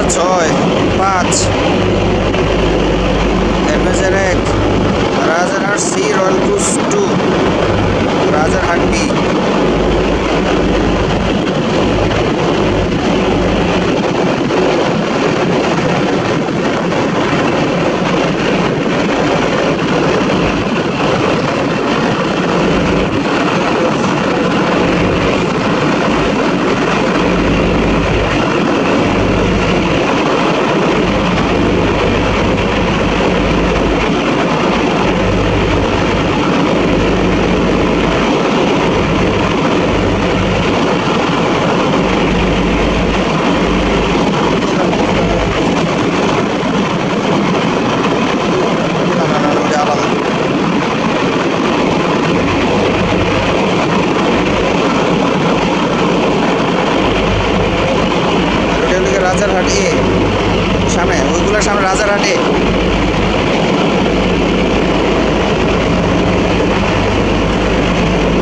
6 5 adventure 1 Rajarhat C royal cruise 2 Rajarhat B Rajarhat A সামনে ওইগুলোর সামনে রাজারহাট এ